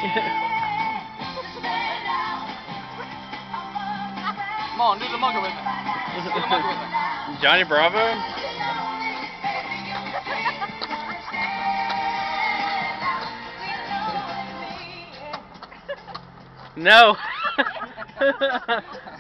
Come on, do the mugger with me. Do the mugger with me. Johnny Bravo? No.